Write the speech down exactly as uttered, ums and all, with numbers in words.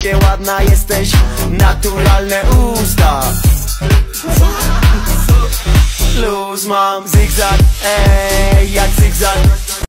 Jakie ładna jesteś, naturalne usta. Luz mam, zigzag, ej, jak zigzag.